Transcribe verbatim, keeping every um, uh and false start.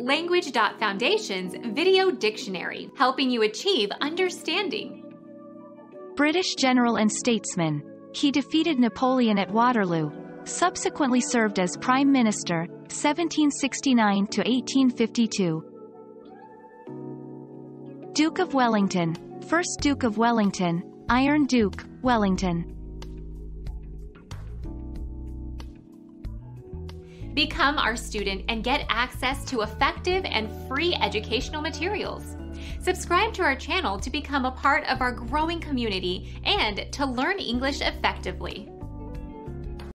Language Foundation's Video Dictionary, helping you achieve understanding. British general and statesman. He defeated Napoleon at Waterloo. Subsequently served as Prime Minister, seventeen sixty-nine to eighteen fifty-two. Duke of Wellington. First Duke of Wellington, Iron Duke, Wellington. Become our student and get access to effective and free educational materials. Subscribe to our channel to become a part of our growing community and to learn English effectively.